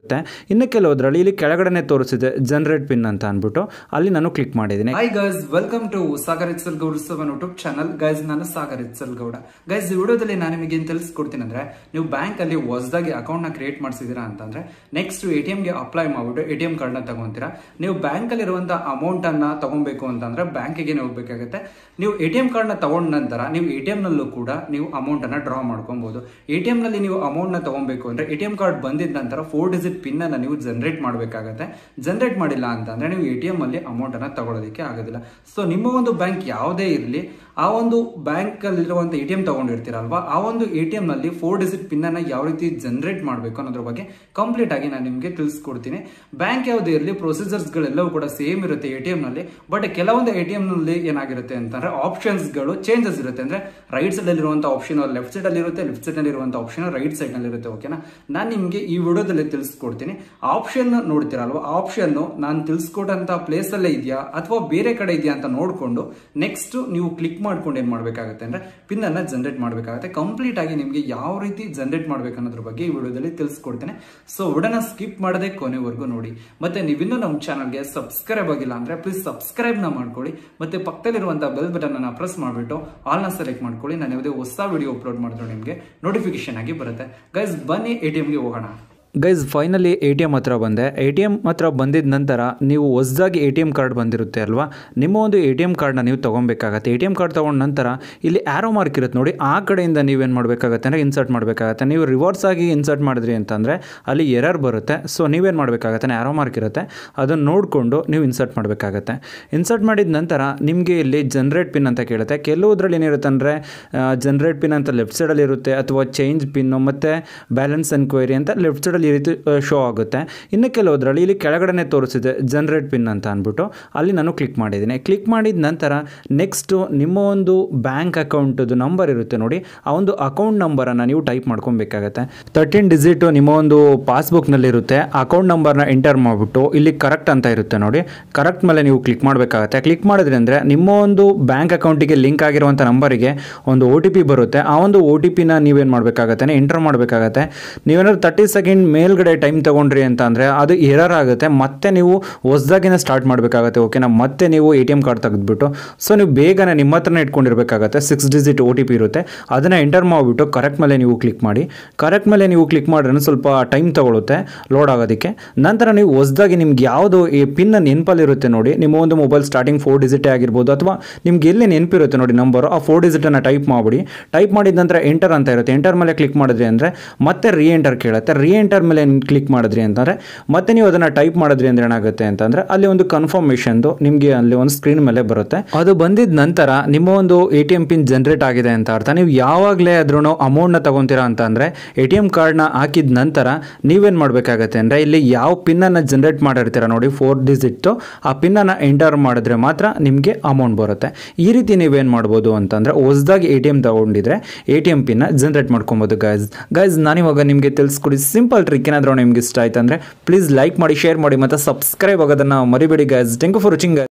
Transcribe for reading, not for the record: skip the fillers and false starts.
ಇನ್ನು ಕೆಲವೊಂದರಲ್ಲಿ ಇಲ್ಲಿ ಕೆಳಗಡೆ ತೋರಿಸಿದೆ ಜನರೇಟ್ ಪಿನ್ ಅಂತ ಅಂದ್ಬಿಟ್ಟು ಅಲ್ಲಿ ನಾನು ಕ್ಲಿಕ್ ಮಾಡಿದ್ದೀನಿ. Hi guys, welcome to Sagar ಇತ್ಸಲ್ ಗೌಡ ಯೂಟ್ಯೂಬ್ ಚಾನಲ್. ಗೈಸ್, ನಾನು ಸಾಗರ್ ಇತ್ಸಲ್ ಗೌಡ. ಗೈಸ್, ಈ ವಿಡಿಯೋದಲ್ಲಿ ನಾನು ನಿಮಗೆ ಏನು ತಿಳಿಸ್ಕೊಡ್ತೀನಿ ಅಂದ್ರೆ, ನೀವು ಬ್ಯಾಂಕ್ ಅಲ್ಲಿ ಹೊಸದಾಗಿ ಅಕೌಂಟ್ ನ ಕ್ರಿಯೇಟ್ ಮಾಡಿಸಿದೀರಾ ಅಂತಂದ್ರೆ ನೆಕ್ಸ್ಟ್ ATM ಗೆ ಅಪ್ಲೈ ಮಾಡ್ಬಿಟ್ಟು ATM ಕಾರ್ಡ್ ನ ತಗೊಂತೀರಾ. ನೀವು ಬ್ಯಾಂಕ್ ಅಲ್ಲಿ ಇರುವಂತಹ ಅಮೌಂಟ್ ಅನ್ನ ತಗೊಬೇಕು ಅಂತಂದ್ರೆ ಬ್ಯಾಂಕಿಗೆ ಹೋಗ್ಬೇಕಾಗುತ್ತೆ. ನೀವು ATM ಕಾರ್ಡ್ ನ ತಗೊಂಡ ನಂತರ ನೀವು ATM ನಲ್ಲೂ ಕೂಡ ನೀವು ಅಮೌಂಟ್ ಅನ್ನ ಡ್ರಾ ಮಾಡ್ಕೊಬಹುದು. ATM ನಲ್ಲಿ ನೀವು ಅಮೌಂಟ್ ನ ತಗೊಬೇಕು ಅಂದ್ರೆ ATM ಕಾರ್ಡ್ ಬಂದಿದ ನಂತರ 4 ಡಿಜಿಟ್ ಪಿನ್ ಅನ್ನ ನೀವು ಜನರೇಟ್ ಮಾಡಬೇಕಾಗುತ್ತೆ. ಜನರೇಟ್ ಮಾಡಿಲ್ಲ ಅಂತಂದ್ರೆ ನೀವು ATM ಅಲ್ಲಿ ಅಮೌಂಟ್ ಅನ್ನ ತಗೊಳ್ಳೋದಕ್ಕೆ ಆಗೋದಿಲ್ಲ. ಸೊ ನಿಮ್ಮ ಒಂದು ಬ್ಯಾಂಕ್ ಯಾವುದೇ ಇರಲಿ, ಆ ಒಂದು ಬ್ಯಾಂಕ್ ಅಲ್ಲಿರುವಂತ ATM ತಗೊಂಡಿರ್ತೀರಲ್ವಾ, ಆ ಒಂದು ATM ನಲ್ಲಿ 4 ಡಿಜಿಟ್ ಪಿನ್ ಅನ್ನ ಯಾವ ರೀತಿ ಜನರೇಟ್ ಮಾಡಬೇಕು ಅನ್ನೋದ್ರ ಬಗ್ಗೆ ಕಂಪ್ಲೀಟ್ ಆಗಿ ನಾನು ನಿಮಗೆ ತಿಳಿಸ್ಕೊಡ್ತೀನಿ. ಬ್ಯಾಂಕ್ ಯಾವುದೇ ಇರಲಿ, ಪ್ರೊಸೀಜರ್ಸ್ ಗಳೆಲ್ಲವೂ ಕೂಡ ಸೇಮ್ ಇರುತ್ತೆ ATM ನಲ್ಲಿ. ಬಟ್ ಕೆಲವೊಂದು ATM ನಲ್ಲಿ ಏನಾಗಿರುತ್ತೆ ಅಂತಂದ್ರೆ ಆಪ್ಷನ್ಸ್ ಗಳು ಚೇಂಜಸ್ ಇರುತ್ತೆ. ಅಂದ್ರೆ ರೈಟ್ ಸೈಡ್ ಅಲ್ಲಿ ಇರುವಂತಹ ಆಪ್ಷನ್ ಲೆಫ್ಟ್ ಸೈಡ್ ಅಲ್ಲಿ ಇರುತ್ತೆ, ಲೆಫ್ಟ್ ಸೈಡ್ ನಲ್ಲಿ ಇರುವಂತಹ ಆಪ್ಷನ್ ರೈಟ್ ಸೈಡ್ ನಲ್ಲಿ ಇರುತ್ತೆ. ಓಕೆನಾ, ನಾನು ನಿಮಗೆ ಈ ವಿಡಿಯೋದಲ್ಲಿ ತಿಳಿಸ್ಕೊಡ್ತೀನಿ. ಆಪ್ಷನ್ ನೋಡ್ತೀರಲ್ವಾ, ಆಪ್ಷನ್ ನಾನು ತಿಳಿಸ್ಕೊಟ್ಟಂತ ಪ್ಲೇಸ್ ಅಲ್ಲೇ ಇದೆಯಾ ಅಥವಾ ಬೇರೆ ಕಡೆ ಇದೆಯಾ ಅಂತ ನೋಡ್ಕೊಂಡು ನೆಕ್ಸ್ಟ್ ನೀವು ಕ್ಲಿಕ್ ಮಾಡ್ಕೊಂಡು ಏನ್ ಮಾಡ್ಬೇಕಾಗುತ್ತೆ ಅಂದ್ರೆ ಪಿನ್ ಅನ್ನ ಜನರೇಟ್ ಮಾಡ್ಬೇಕಾಗುತ್ತೆ. ಕಂಪ್ಲೀಟ್ ಆಗಿ ನಿಮ್ಗೆ ಯಾವ ರೀತಿ ಜನರೇಟ್ ಮಾಡ್ಬೇಕು ಅನ್ನೋದ್ರ ಬಗ್ಗೆ ಈ ವಿಡಿಯೋದಲ್ಲಿ ತಿಳಿಸ್ಕೊಡ್ತೇನೆ. ಸೊ ವಿಡಿಯೋನ ಸ್ಕಿಪ್ ಮಾಡದೆ ಕೊನೆವರೆಗೂ ನೋಡಿ. ಮತ್ತೆ ನೀವಿನ್ನೂ ನಮ್ಮ ಚಾನಲ್ಗೆ ಸಬ್ಸ್ಕ್ರೈಬ್ ಆಗಿಲ್ಲ ಅಂದ್ರೆ ಪ್ಲೀಸ್ ಸಬ್ಸ್ಕ್ರೈಬ್ ನ ಮಾಡ್ಕೊಳ್ಳಿ. ಮತ್ತೆ ಪಕ್ಕದಲ್ಲಿರುವಂತಹ ಬೆಲ್ ಬಟನ್ ಅನ್ನ ಪ್ರೆಸ್ ಮಾಡ್ಬಿಟ್ಟು ಆಲ್ ನ ಸೆಲೆಕ್ಟ್ ಮಾಡ್ಕೊಳ್ಳಿ. ನಾನು ಯಾವುದೇ ಹೊಸ ವಿಡಿಯೋ ಅಪ್ಲೋಡ್ ಮಾಡಿದ್ರು ನಿಮಗೆ ನೋಟಿಫಿಕೇಶನ್ ಆಗಿ ಬರುತ್ತೆ. ಗೈಸ್, ಬನ್ನಿ ATM ಗೆ ಹೋಗೋಣ. ಗೈಸ್, ಫೈನಲಿ ATM ಹತ್ರ ಬಂದೆ. ATM ಹತ್ರ ಬಂದಿದ ನಂತರ ನೀವು ಹೊಸದಾಗಿ ATM ಕಾರ್ಡ್ ಬಂದಿರುತ್ತೆ ಅಲ್ವಾ, ನಿಮ್ಮ ಒಂದು ATM ಕಾರ್ಡ್ನ ನೀವು ತೊಗೊಬೇಕಾಗತ್ತೆ. ATM ಕಾರ್ಡ್ ತೊಗೊಂಡ ನಂತರ ಇಲ್ಲಿ ಆ್ಯರೋ ಮಾರ್ಕ್ ಇರುತ್ತೆ ನೋಡಿ, ಆ ಕಡೆಯಿಂದ ನೀವೇನು ಮಾಡಬೇಕಾಗತ್ತೆ ಅಂದರೆ ಇನ್ಸರ್ಟ್ ಮಾಡಬೇಕಾಗತ್ತೆ. ನೀವು ರಿವರ್ಸ್ ಆಗಿ ಇನ್ಸರ್ಟ್ ಮಾಡಿದ್ರಿ ಅಂತಂದರೆ ಅಲ್ಲಿ ಎರರ್ ಬರುತ್ತೆ. ಸೊ ನೀವೇನು ಮಾಡಬೇಕಾಗತ್ತೆ, ಆ್ಯರೋ ಮಾರ್ಕ್ ಇರುತ್ತೆ, ಅದನ್ನು ನೋಡಿಕೊಂಡು ನೀವು ಇನ್ಸರ್ಟ್ ಮಾಡಬೇಕಾಗತ್ತೆ. ಇನ್ಸರ್ಟ್ ಮಾಡಿದ ನಂತರ ನಿಮಗೆ ಇಲ್ಲಿ ಜನರೇಟ್ ಪಿನ್ ಅಂತ ಕೇಳುತ್ತೆ. ಕೆಲವುದ್ರಲ್ಲಿ ಏನಿರುತ್ತೆ ಅಂದರೆ ಜನರೇಟ್ ಪಿನ್ ಅಂತ ಲೆಫ್ಟ್ ಸೈಡಲ್ಲಿ ಇರುತ್ತೆ, ಅಥವಾ ಚೇಂಜ್ ಪಿನ್ನು ಮತ್ತು ಬ್ಯಾಲೆನ್ಸ್ ಎನ್ಕ್ವೈರಿ ಅಂತ ಲೆಫ್ಟ್ ಸೈಡಲ್ಲಿ ಈ ರೀತಿ ಶೋ ಆಗುತ್ತೆ. ಇನ್ನು ಕೆಲವೊಂದರಲ್ಲಿ ಇಲ್ಲಿ ಕೆಳಗಡೆ ತೋರಿಸಿದೆ ಜನರೇಟ್ ಪಿನ್ ಅಂತ ಅಂದ್ಬಿಟ್ಟು ಅಲ್ಲಿ ನಾನು ಕ್ಲಿಕ್ ಮಾಡಿದ್ದೀನಿ. ಕ್ಲಿಕ್ ಮಾಡಿದ ನಂತರ ನೆಕ್ಸ್ಟು ನಿಮ್ಮ ಒಂದು ಬ್ಯಾಂಕ್ ಅಕೌಂಟದು ನಂಬರ್ ಇರುತ್ತೆ ನೋಡಿ, ಆ ಒಂದು ಅಕೌಂಟ್ ನಂಬರನ್ನು ನೀವು ಟೈಪ್ ಮಾಡ್ಕೊಬೇಕಾಗತ್ತೆ. 13 ಡಿಜಿಟು ನಿಮ್ಮ ಒಂದು ಪಾಸ್ಬುಕ್ನಲ್ಲಿರುತ್ತೆ. ಅಕೌಂಟ್ ನಂಬರ್ನ ಎಂಟರ್ ಮಾಡಿಬಿಟ್ಟು ಇಲ್ಲಿ ಕರೆಕ್ಟ್ ಅಂತ ಇರುತ್ತೆ ನೋಡಿ, ಕರೆಕ್ಟ್ ಮೇಲೆ ನೀವು ಕ್ಲಿಕ್ ಮಾಡಬೇಕಾಗತ್ತೆ. ಕ್ಲಿಕ್ ಮಾಡಿದ್ರೆ ಅಂದರೆ ನಿಮ್ಮ ಒಂದು ಬ್ಯಾಂಕ್ ಅಕೌಂಟಿಗೆ ಲಿಂಕ್ ಆಗಿರುವಂಥ ನಂಬರಿಗೆ ಒಂದು OTP ಬರುತ್ತೆ. ಆ ಒಂದು OTPನ ನೀವೇನು ಮಾಡಬೇಕಾಗತ್ತೆ, ಎಂಟರ್ ಮಾಡಬೇಕಾಗತ್ತೆ. ನೀವೇನಾದ್ರು 30 ಸೆಕೆಂಡ್ ಮೇಲ್ಗಡೆ ಟೈಮ್ ತೊಗೊಂಡ್ರಿ ಅಂತ ಅಂದರೆ ಅದು ಎರರ್ ಆಗುತ್ತೆ. ಮತ್ತೆ ನೀವು ಹೊಸದಾಗಿನ ಸ್ಟಾರ್ಟ್ ಮಾಡಬೇಕಾಗತ್ತೆ. ಓಕೆನಾ, ಮತ್ತೆ ನೀವು ATM ಕಾರ್ಡ್ ತೆಗೆದುಬಿಟ್ಟು ಸೊ ನೀವು ಬೇಗನೆ ನಿಮ್ಮ ಹತ್ರನೇ ಇಟ್ಕೊಂಡಿರಬೇಕಾಗತ್ತೆ. 6 ಡಿಜಿಟ್ OTP ಇರುತ್ತೆ, ಅದನ್ನು ಎಂಟರ್ ಮಾಡಿಬಿಟ್ಟು ಕರೆಕ್ಟ್ ಮೇಲೆ ನೀವು ಕ್ಲಿಕ್ ಮಾಡಿ. ಕರೆಕ್ಟ್ ಮೇಲೆ ನೀವು ಕ್ಲಿಕ್ ಮಾಡಿದ್ರೆ ಸ್ವಲ್ಪ ಟೈಮ್ ತೊಗೊಳುತ್ತೆ ಲೋಡ್ ಆಗೋದಕ್ಕೆ. ನಂತರ ನೀವು ಹೊಸದಾಗಿ ನಿಮ್ಗೆ ಯಾವುದು ಈ ಪಿನ್ ನೆನಪಲ್ಲಿರುತ್ತೆ ನೋಡಿ, ನಿಮ್ಮ ಒಂದು ಮೊಬೈಲ್ ಸ್ಟಾರ್ಟಿಂಗ್ 4 ಡಿಜಿಟೇ ಆಗಿರ್ಬೋದು, ಅಥವಾ ನಿಮ್ಗೆ ಎಲ್ಲಿ ನೆನಪಿರುತ್ತೆ ನೋಡಿ ನಂಬರು, ಆ 4 ಡಿಜಿಟನ್ನು ಟೈಪ್ ಮಾಡಿಬಿಡಿ. ಟೈಪ್ ಮಾಡಿದ ನಂತರ ಎಂಟರ್ ಅಂತ ಇರುತ್ತೆ. ಎಂಟರ್ ಮೇಲೆ ಕ್ಲಿಕ್ ಮಾಡಿದ್ರಿ ಅಂದರೆ ಮತ್ತೆ ಎಂಟರ್ ಕೇಳುತ್ತೆ. ಎಂಟರ್ ಮೇಲೆ ಕ್ಲಿಕ್ ಮಾಡಿದ್ರಿ ಅಂತಂದರೆ ಮತ್ತೆ ನೀವು ಅದನ್ನು ಟೈಪ್ ಮಾಡಿದ್ರಿ ಅಂದರೆ ಏನಾಗುತ್ತೆ ಅಂತಂದರೆ ಅಲ್ಲಿ ಒಂದು ಕನ್ಫರ್ಮೇಷನ್ದು ನಿಮಗೆ ಅಲ್ಲಿ ಒಂದು ಸ್ಕ್ರೀನ್ ಮೇಲೆ ಬರುತ್ತೆ. ಅದು ಬಂದಿದ ನಂತರ ನಿಮ್ಮ ಒಂದು ATM ಪಿನ್ ಜನರೇಟ್ ಆಗಿದೆ ಅಂತ ಅರ್ಥ. ನೀವು ಯಾವಾಗಲೇ ಆದ್ರೂ ಅಮೌಂಟ್ನ ತಗೊತೀರಾ ಅಂತ ಅಂದರೆ ATM ಕಾರ್ಡ್ನ ಹಾಕಿದ ನಂತರ ನೀವೇನು ಮಾಡಬೇಕಾಗತ್ತೆ ಅಂದರೆ ಇಲ್ಲಿ ಯಾವ ಪಿನ್ನನ್ನು ಜನರೇಟ್ ಮಾಡಿರ್ತೀರ ನೋಡಿ 4 ಡಿಜಿಟ್ಟು, ಆ ಪಿನ್ನನ್ನು ಎಂಟರ್ ಮಾಡಿದ್ರೆ ಮಾತ್ರ ನಿಮಗೆ ಅಮೌಂಟ್ ಬರುತ್ತೆ. ಈ ರೀತಿ ನೀವೇನು ಮಾಡ್ಬೋದು ಅಂತಂದರೆ ಹೊಸದಾಗಿ ATM ತಗೊಂಡಿದ್ರೆ ATM ಪಿನ್ನ ಜನರೇಟ್ ಮಾಡ್ಕೊಬೋದು. ಗೈಸ್ ನಾನಿವಾಗ ನಿಮಗೆ ತಿಳಿಸ್ಕೊಡಿ ಸಿಂಪಲ್ ಟ್ರಿಕ್. ಏನಾದರೂ ನಿಮ್ಗೆ ಇಷ್ಟ ಆಯ್ತು ಅಂದರೆ ಪ್ಲೀಸ್ ಲೈಕ್ ಮಾಡಿ, ಶೇರ್ ಮಾಡಿ ಮತ್ತು ಸಬ್ಸ್ಕ್ರೈಬ್ ಆಗೋದನ್ನು ಮರಿಬೇಡಿ guys. Thank you for watching.